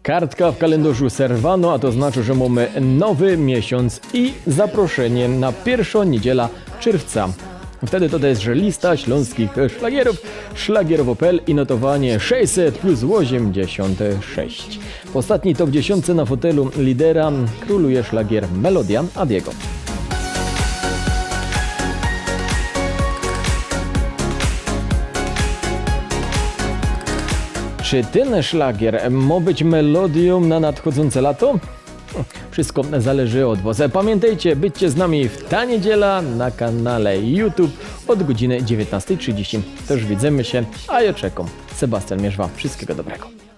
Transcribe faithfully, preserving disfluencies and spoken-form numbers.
kartka w kalendarzu Serwano, a to znaczy, że mamy nowy miesiąc i zaproszenie na pierwszą niedzielę czerwca. Wtedy to jest, że lista śląskich szlagierów, szlagierów kropka pe el i notowanie sześćset plus osiemdziesiąt sześć. W ostatniej top dziesięć na fotelu lidera króluje szlagier Melodia Adiego. Czy ten szlagier ma być melodią na nadchodzące lato? Wszystko zależy od was. Pamiętajcie, bycie z nami w ta niedziela na kanale YouTube od godziny dziewiętnastej trzydzieści. To już widzimy się, a ja czekam. Sebastian Mierzwa. Wszystkiego dobrego.